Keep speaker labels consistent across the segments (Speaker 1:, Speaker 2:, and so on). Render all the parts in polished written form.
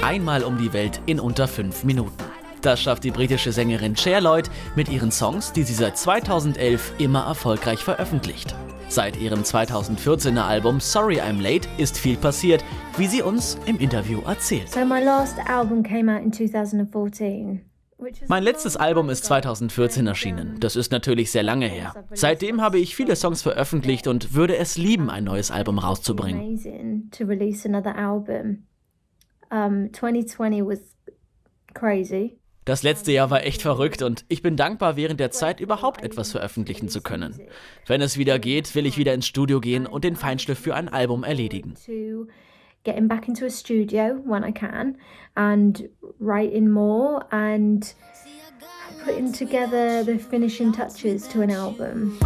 Speaker 1: Einmal um die Welt in unter 5 Minuten. Das schafft die britische Sängerin Cher Lloyd mit ihren Songs, die sie seit 2011 immer erfolgreich veröffentlicht. Seit ihrem 2014er Album Sorry I'm Late ist viel passiert, wie sie uns im Interview erzählt.
Speaker 2: So my last album came out in 2014.
Speaker 1: Mein letztes Album ist 2014 erschienen. Das ist natürlich sehr lange her. Seitdem habe ich viele Songs veröffentlicht und würde es lieben, ein neues Album rauszubringen.
Speaker 2: 2020 was crazy.
Speaker 1: Das letzte Jahr war echt verrückt und ich bin dankbar, während der Zeit überhaupt etwas veröffentlichen zu können. Wenn es wieder geht, will ich wieder ins Studio gehen und den Feinschliff für ein Album erledigen.
Speaker 2: Getting back into a studio when I can and writing more and putting together the finishing touches to an album.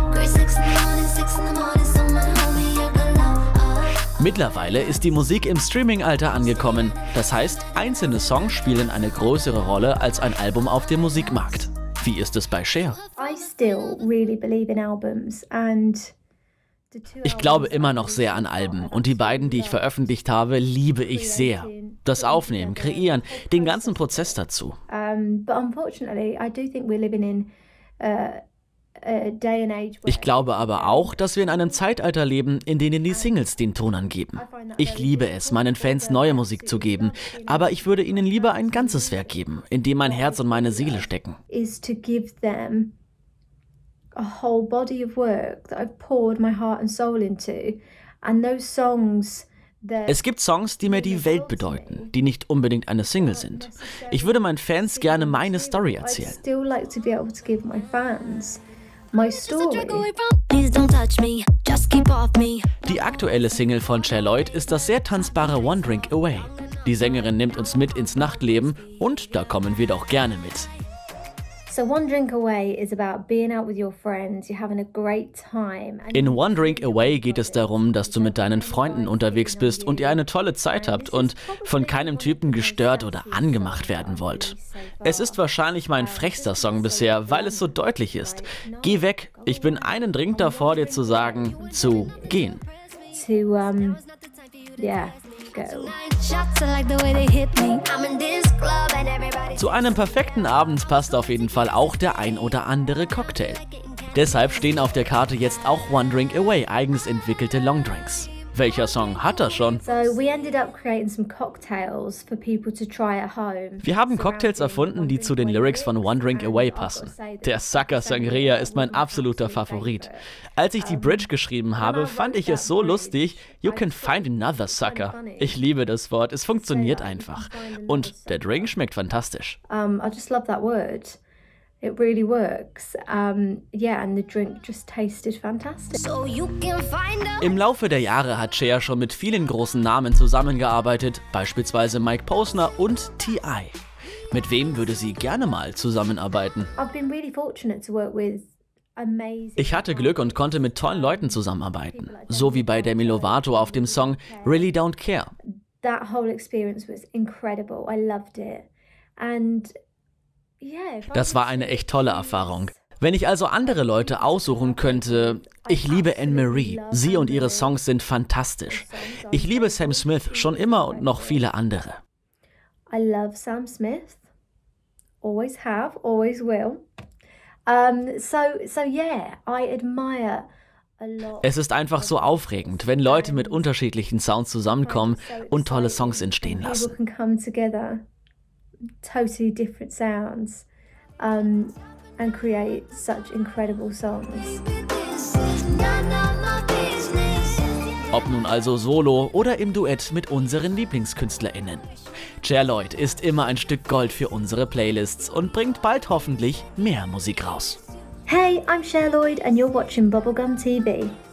Speaker 1: Mittlerweile ist die Musik im Streaming-Alter angekommen. Das heißt, einzelne Songs spielen eine größere Rolle als ein Album auf dem Musikmarkt. Wie ist es bei Cher?
Speaker 2: I still really believe in albums and
Speaker 1: ich glaube immer noch sehr an Alben und die beiden, die ich veröffentlicht habe, liebe ich sehr. Das Aufnehmen, Kreieren, den ganzen Prozess dazu. Ich glaube aber auch, dass wir in einem Zeitalter leben, in dem die Singles den Ton angeben. Ich liebe es, meinen Fans neue Musik zu geben, aber ich würde ihnen lieber ein ganzes Werk geben, in dem mein Herz und meine Seele stecken.
Speaker 2: A whole body of work that I've poured my heart and soul into, and those songs.
Speaker 1: Es gibt Songs, die mir die Welt bedeuten, die nicht unbedingt eine Single sind. Ich würde meinen Fans gerne meine Story erzählen. Die aktuelle Single von Cher Lloyd ist das sehr tanzbare One Drink Away. Die Sängerin nimmt uns mit ins Nachtleben und da kommen wir doch gerne mit.
Speaker 2: So One Drink Away is about being out with your friends, you're having a great time.
Speaker 1: In One Drink Away geht es darum, dass du mit deinen Freunden unterwegs bist und ihr eine tolle Zeit habt und von keinem Typen gestört oder angemacht werden wollt. Es ist wahrscheinlich mein frechster Song bisher, weil es so deutlich ist. Geh weg, ich bin einen Drink davor, dir zu sagen, zu gehen. Zu einem perfekten Abend passt auf jeden Fall auch der ein oder andere Cocktail. Deshalb stehen auf der Karte jetzt auch One Drink Away eigens entwickelte Longdrinks. Welcher Song hat er schon? Wir haben Cocktails erfunden, die zu den Lyrics von One Drink Away passen. Der Sucker Sangria ist mein absoluter Favorit. Als ich die Bridge geschrieben habe, fand ich es so lustig, you can find another sucker. Ich liebe das Wort, es funktioniert einfach. Und der Drink schmeckt fantastisch.
Speaker 2: I just love that word. It really works. And the drink just tasted fantastic.
Speaker 1: Im Laufe der Jahre hat Cher schon mit vielen großen Namen zusammengearbeitet, beispielsweise Mike Posner und T.I. Mit wem würde sie gerne mal zusammenarbeiten? Ich hatte Glück und konnte mit tollen Leuten zusammenarbeiten, so wie bei Demi Lovato auf dem Song Really Don't Care.
Speaker 2: That whole experience was incredible. I loved it. And
Speaker 1: das war eine echt tolle Erfahrung. Wenn ich also andere Leute aussuchen könnte, ich liebe Anne-Marie. Sie und ihre Songs sind fantastisch. Ich liebe Sam Smith schon immer und noch viele andere.
Speaker 2: I love Sam Smith. Always have, always will. I admire a lot.
Speaker 1: Es ist einfach so aufregend, wenn Leute mit unterschiedlichen Sounds zusammenkommen und tolle Songs entstehen lassen.
Speaker 2: Totally different sounds and create such incredible songs.
Speaker 1: Ob nun also solo oder im Duett mit unseren LieblingskünstlerInnen. Cher Lloyd ist immer ein Stück Gold für unsere Playlists und bringt bald hoffentlich mehr Musik raus.
Speaker 2: Hey, I'm Cher Lloyd and you're watching Bubblegum TV.